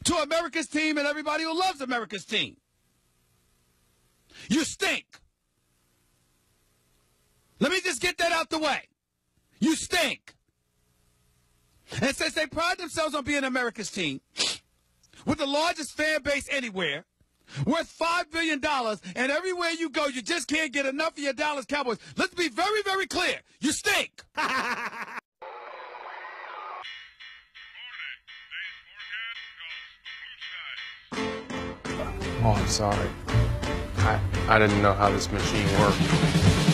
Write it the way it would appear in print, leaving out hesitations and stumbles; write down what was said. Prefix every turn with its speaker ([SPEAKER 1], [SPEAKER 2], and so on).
[SPEAKER 1] to America's team and everybody who loves America's team. You stink. Let me just get that out the way. You stink. And since they pride themselves on being America's team, with the largest fan base anywhere, worth $5 billion, and everywhere you go, you just can't get enough of your Dallas Cowboys. Let's be very, very clear. You stink.
[SPEAKER 2] Oh, I'm sorry. I didn't know how this machine worked.